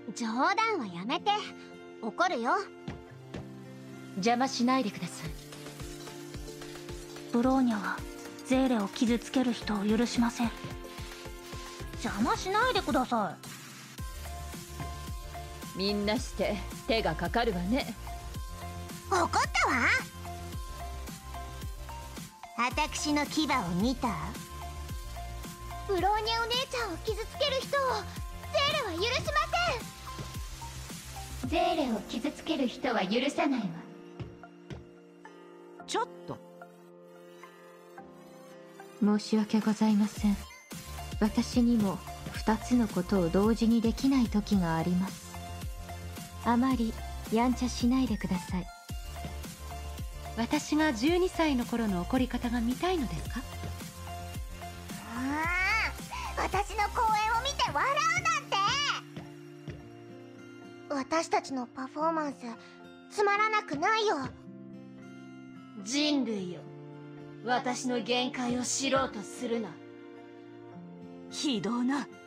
冗談はやめて。怒るよ。 邪魔しないでください。 ブローニャはゼーレを傷つける人を許しません。邪魔しないでください。みんなして手がかかるわね。 怒ったわ。私の牙を見た？ブローニャお姉ちゃんを傷つける人をゼーレは許しません。ゼーレを傷つける人は許さないわ。 ちょっと。 申し訳ございません。私にも2つのことを同時にできない時があります。あまりやんちゃしないでください。 私が12歳の頃の怒り方が見たいのですか？ 私の公演を見て笑うなんて。私たちのパフォーマンスつまらなくないよ。 人類よ、私の限界を知ろうとするな。 非道な。